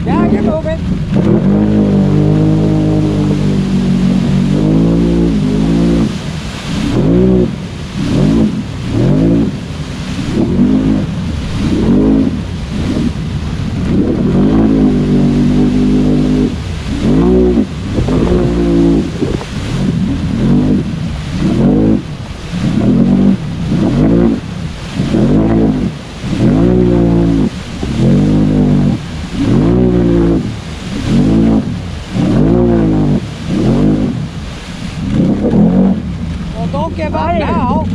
Yeah, you're moving. Don't give up now.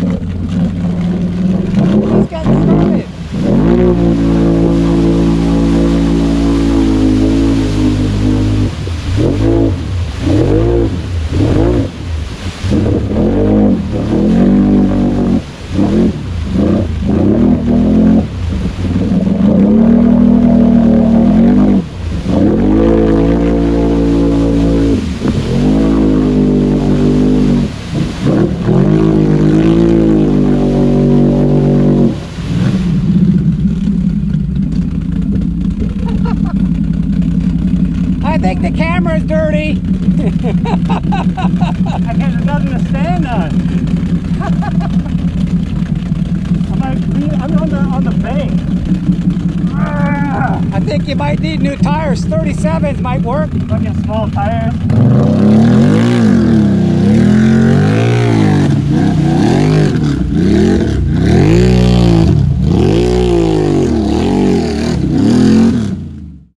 Just get started. I think the camera's dirty. I guess it doesn't stand on. I'm on the bank. I think you might need new tires. 37s might work. Fucking small tires.